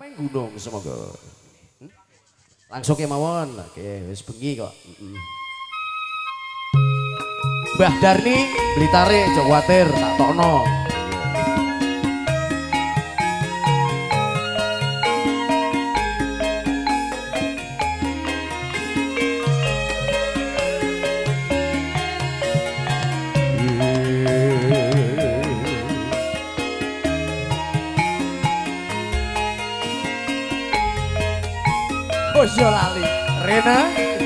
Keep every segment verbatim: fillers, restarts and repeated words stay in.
Caping Gunung semoga. Hmm? Langsung kemawon. Oke, wis bengi kok. Mm -mm. Mbah Darni Blitare aja kuwatir tak tokno. Ojo lali Rena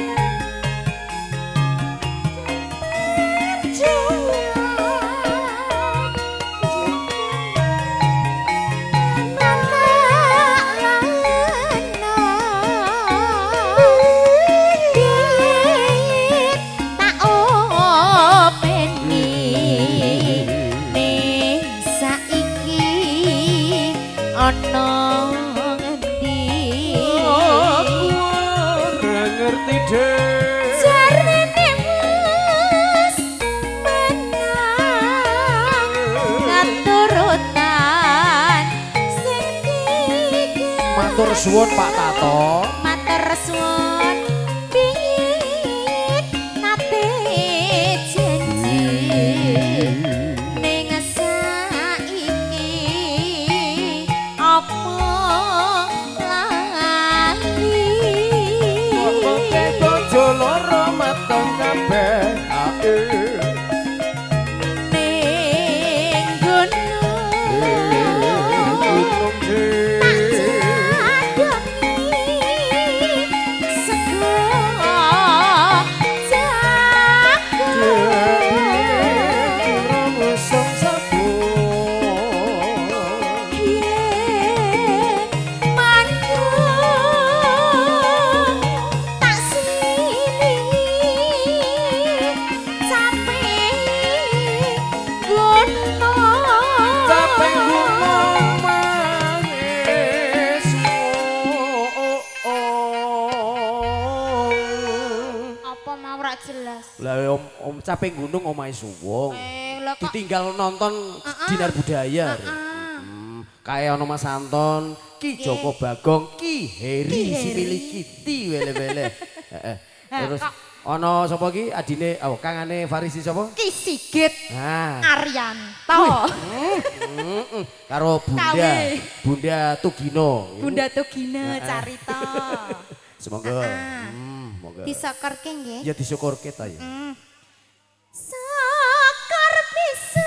matur suwun Pak Tato. Matur suwun pingin nate janji ning saiki apa lali Pokoke bojo loro mateng kabeh ae ning gunung jelas. Lah om, om Caping Gunung omahe suwung. Eh, lho kok ditinggal nonton uh -uh. Dinar Budaya. Uh -uh. Hmm, kayak ono Mas Anton, Ki yeah. Joko Bagong, Ki Heri si milik Kiti wele-wele. Heeh. Terus ono sapa ki adine oh kangane Farisi sapa? Ki Sigit. Nah, Aryanto. Heeh. Karo Bunda, Kawe. Bunda Tugino. Bunda Tugino carita. Semoga hmm, disyukurke nggih. Ya disyukurke ta ya. Mm. Syukur bisa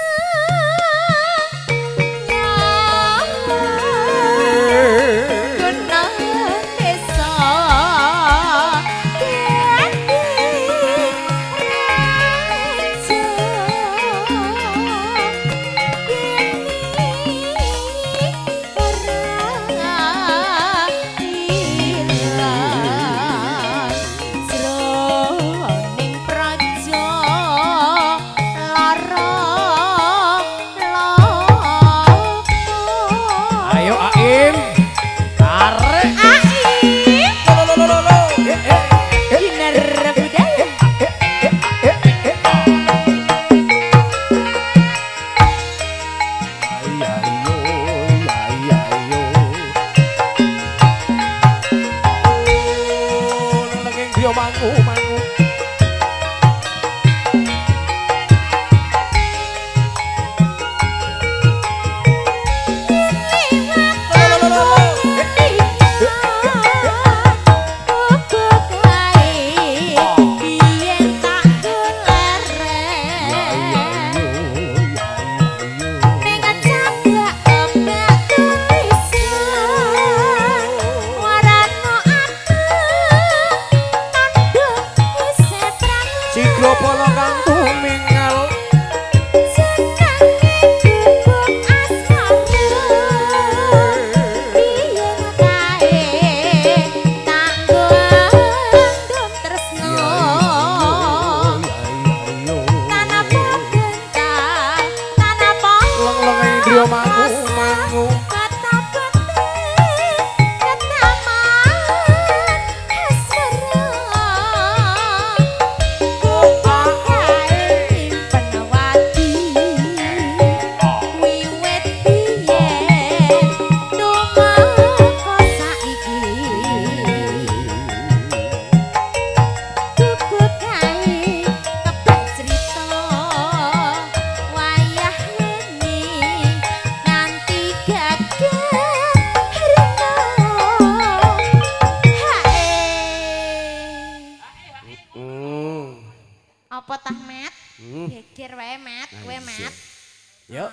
Yuk.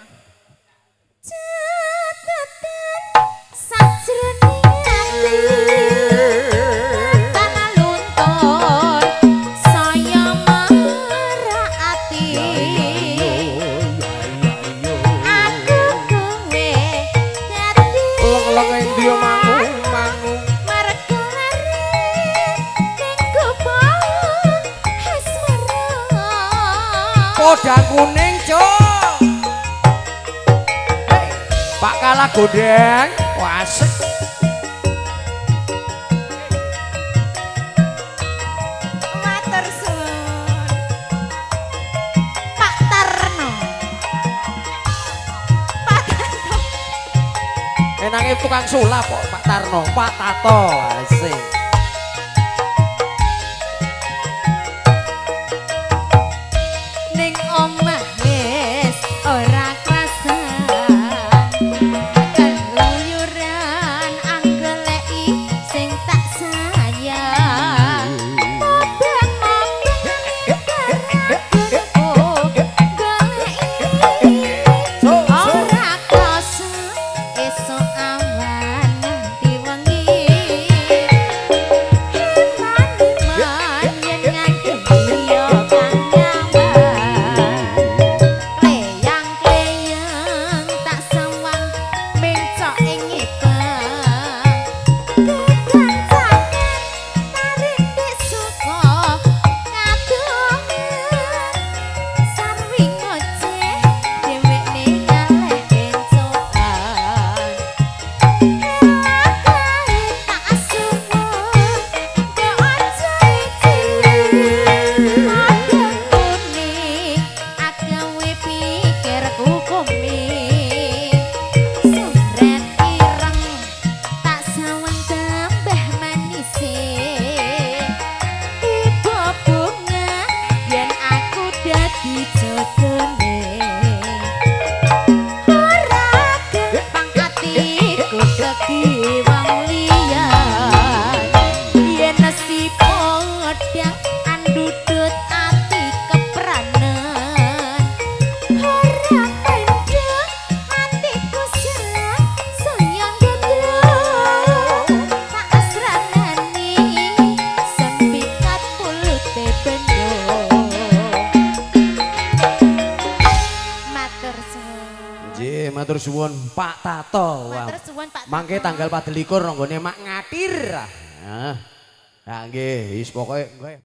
Catatan sajroning ati tanah luntur saya merati aku kowe dadi Leng-leng endi mangung mangung mergo arep ning kubur asmara Podang kuning cuk Pak kalah godeng wasek matur suwun Pak Tarno Pak Tarno enake tukang sulap kok Pak Tarno Pak Tato asik ning omah wis ora krasan keluyuran anggoleki sing tak sayang mobeng-mobeng goleki ora krasa esuk awan nganti wengi iman-iman yen nganti liya kang kleyang-kleyang tak sawang mencok ing ngepang kekancangan narik suka ngadongan sarwi ngoceh dhewekne nyalek encokan elakae tak suwun kok aja cilik adem kuning agawe pikirku kuning seret ireng tak sawang tambah manise ibu bunga yen aku dadi jodone ora gampang atiku dadi wong liyan yen nasi podang andudut ati kepranan ora mendung atiku salah sayang gedung tak asranani sen pikat pulute bendung matur suwun nggih matur suwun Pak Tato wah matur suwun Pak mangke Tato. tanggal patlikur nggone mak ngatir ah nah nggih wis pokoke